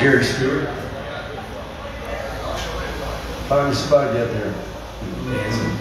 Gary Stewart. Find somebody out there. Nancy.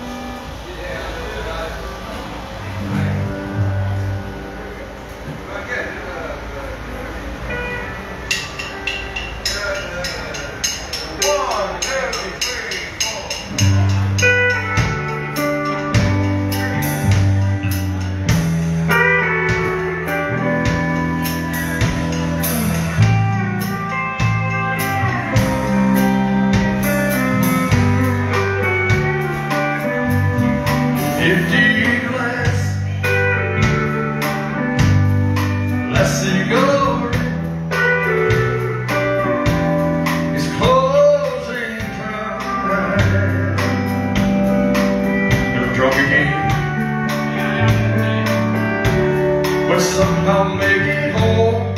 But somehow make it home.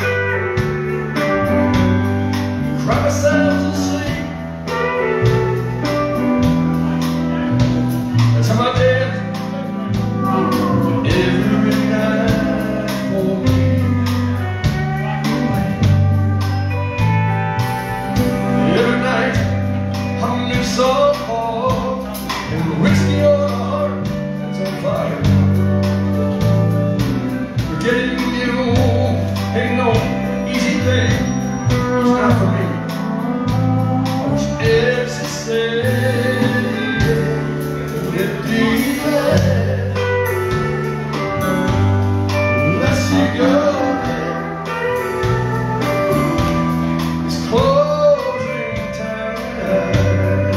Cry myself to sleep. That's how I did every night for me. Every night I'm in so hard and whiskey on a heart that's on fire. Getting you ain't no easy thing. It's not for me. I wish it's the same. Let me glad. Let's you go. It's closing time.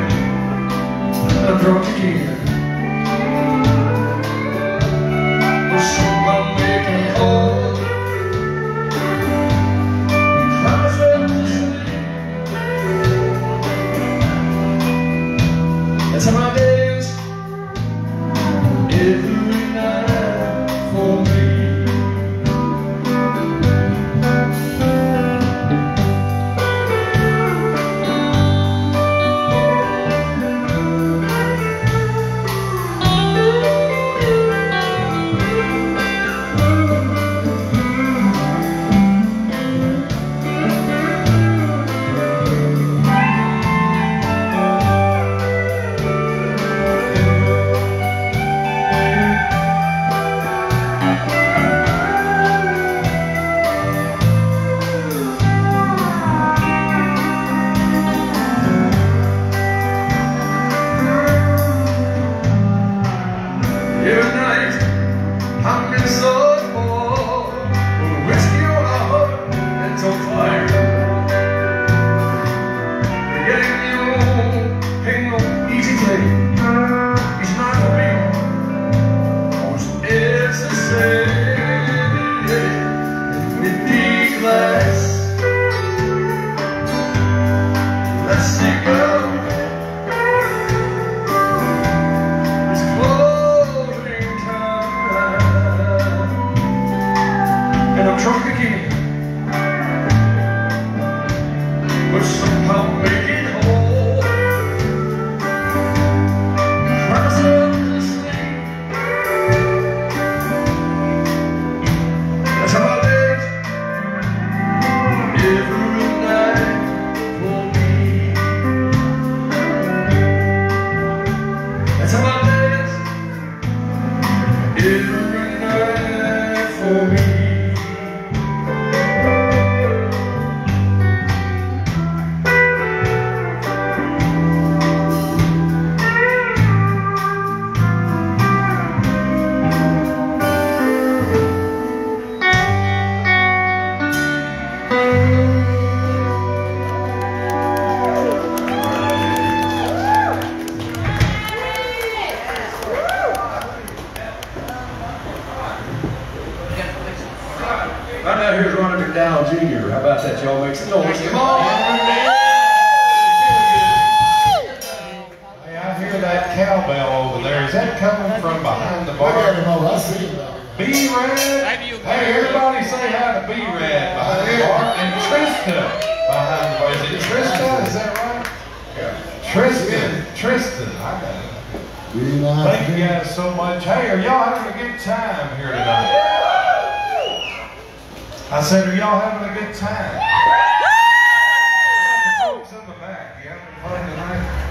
I'm drunk again. That's how my days every night for me. Every night I'm in so bored, whiskey on a heart that's on fire. Forgetting you ain't no easy thing. It's not for me. Oh, it's the same with the glass. Let's see go. Drunk again, but somehow make it whole. Cry myself to sleep. That's how I live every night for me. That's how I live every night for me. Right now, here's Ronnie McDowell Jr. How about that, y'all? Make some noise. Come on! Hey, I hear that cowbell over there. Is that coming from behind the bar? B-Rad? Hey, everybody say hi to B-Rad behind the bar. And Trista behind the bar. Is it Trista? Is that right? Yeah. Tristan. I got it. Thank you guys so much. Hey, are y'all having a good time here tonight? I said, are y'all having a good time?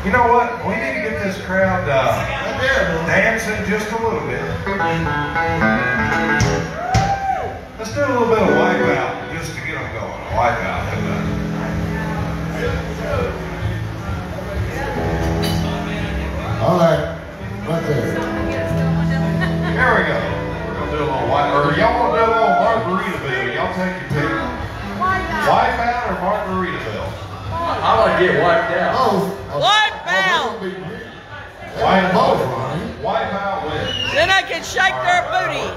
You know what? We need to get this crowd dancing just a little bit. Let's do a little bit of Wipeout just to get them going. Wipeout. All right, right there. There we go. We're gonna do a little Wipeout. Or y'all want to do a little Margaritaville? Y'all take your pick. Wipeout or Margaritaville? I want to get wiped out. Wipeout! Wipeout wins. Then I can shake their booty.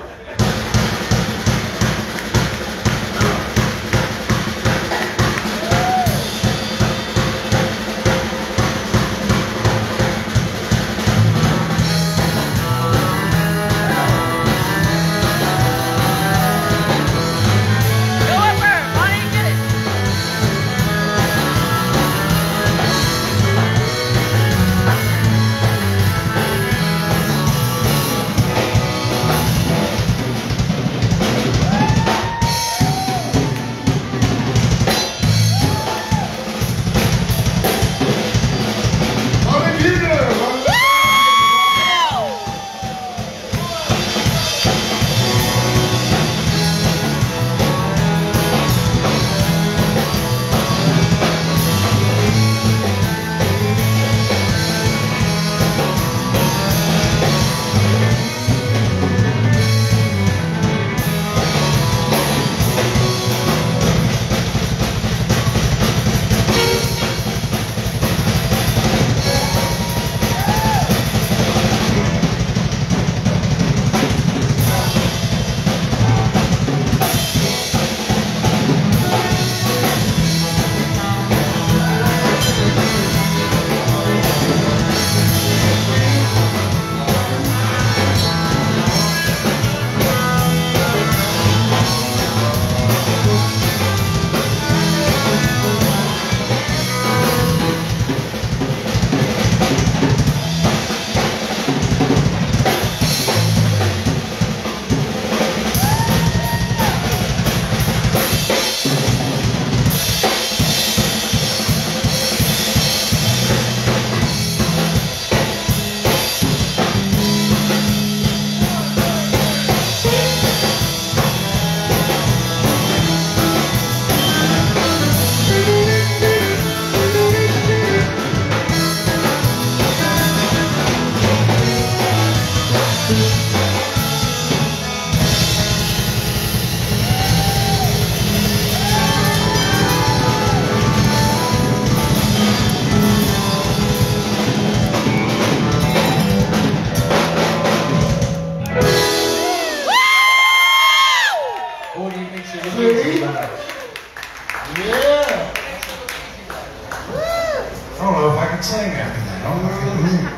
I don't know if I can sing after that. I don't know.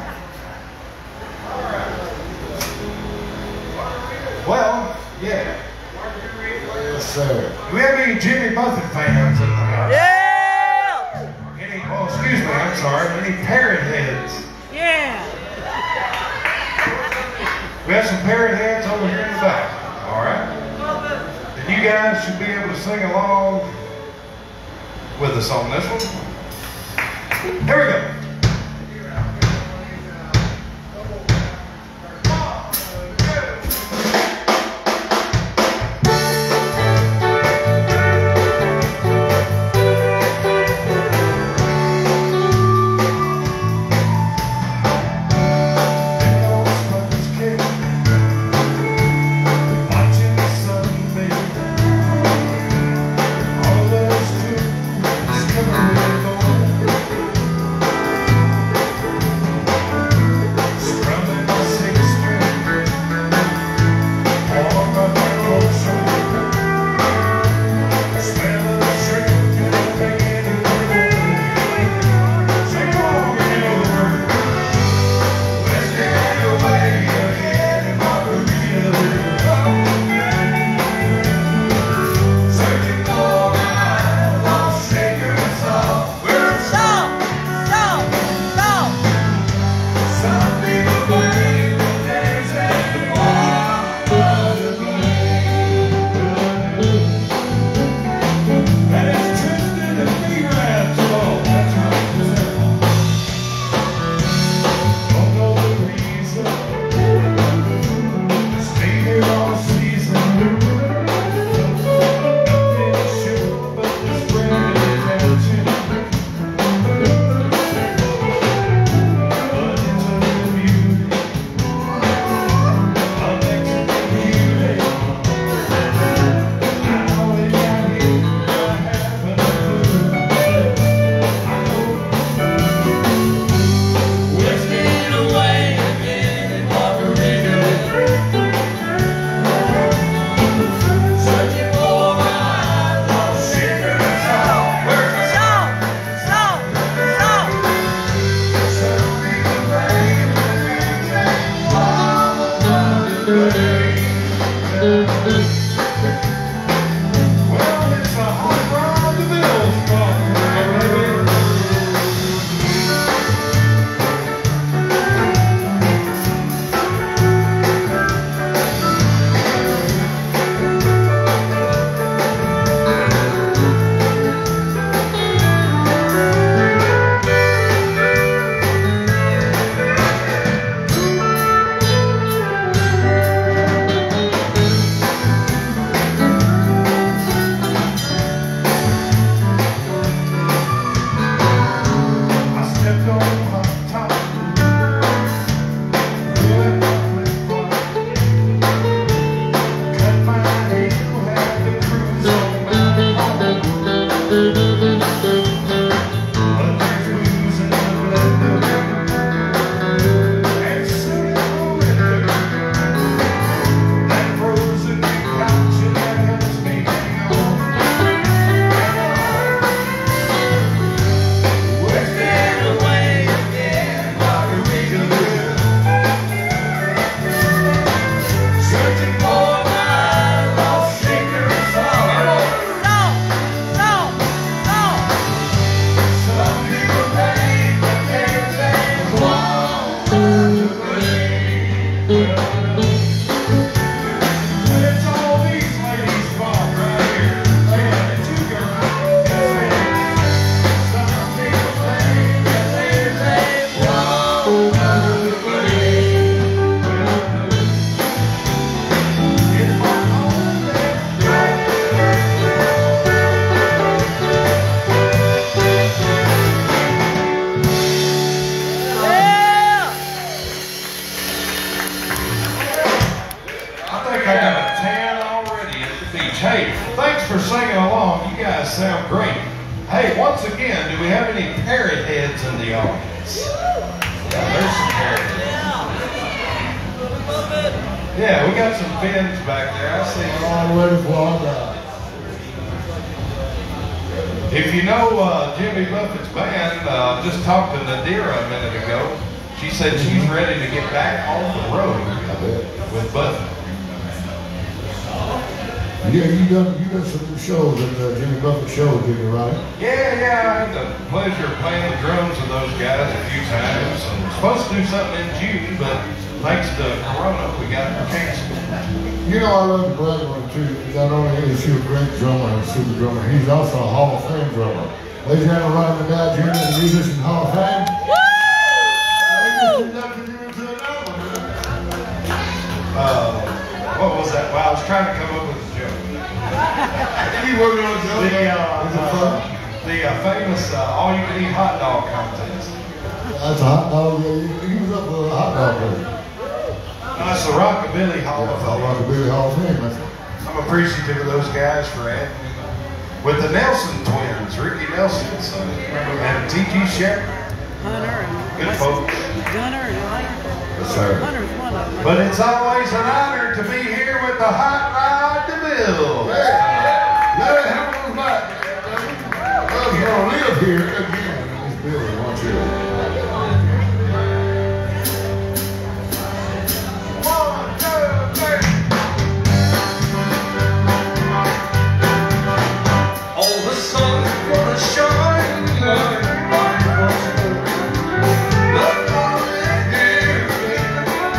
Well, yeah. Yes, sir. Do we have any Jimmy Buffett fans in the house? Yeah! Any, oh, excuse me, I'm sorry. Any parrot heads? Yeah! We have some parrot heads over here in the back. All right? And you guys should be able to sing along with us on this one. Here we go. once again, do we have any parrot heads in the audience? Yeah, there's some parrot heads. Yeah, we got some fins back there. I see. All the way to Florida. If you know Jimmy Buffett's band, just talked to Nadira a minute ago. She said she's ready to get back on the road with Buffett. Yeah, you done some shows at the Jimmy Buffett show, didn't you, right? Yeah, I had the pleasure of playing the drums with those guys a few times. And we're supposed to do something in June, but thanks to Corona, we got it canceled. You know, I love Brad one too. Not only is he a great drummer and super drummer, he's also a Hall of Fame drummer. Ladies and gentlemen, Ronnie McDowell Jr. and the Musician Hall of Fame. What was that? Well, I was trying to come up with a joke. You working on a joke? The famous all-you-can-eat hot dog contest. That's a hot dog. He was up for a hot dog place. That's the Rockabilly Hall of Fame. Rockabilly Hall of Fame. I'm appreciative of those guys for it. With the Nelson twins, Ricky Nelson, and T.G. Shepard. Hunter and Good folks. Gunner and Hunter. Yes, sir. Hunter's one of them. But it's always an honor to be here with the Hot Rod DeVille. Hey, let it happen back. Love's gonna live here again in this building, won't you? All the sun's gonna shine like look on it here again.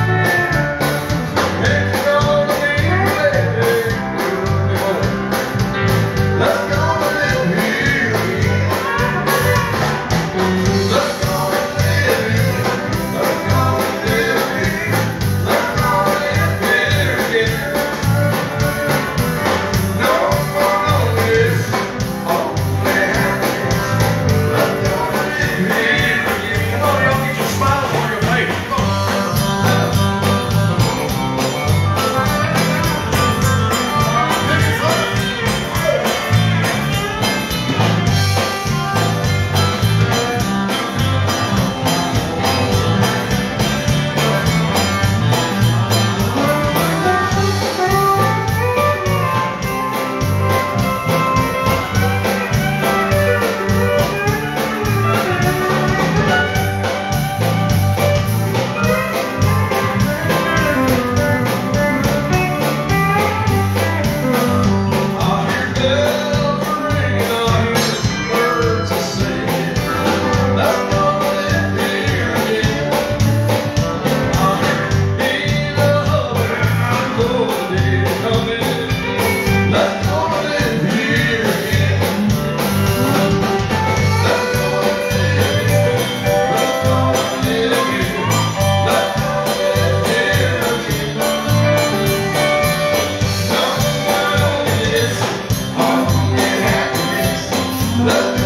It's gonna be ready. Let's go live here again. Let's go live here. Let's go live here. Let's go live here again. No more loneliness. Let's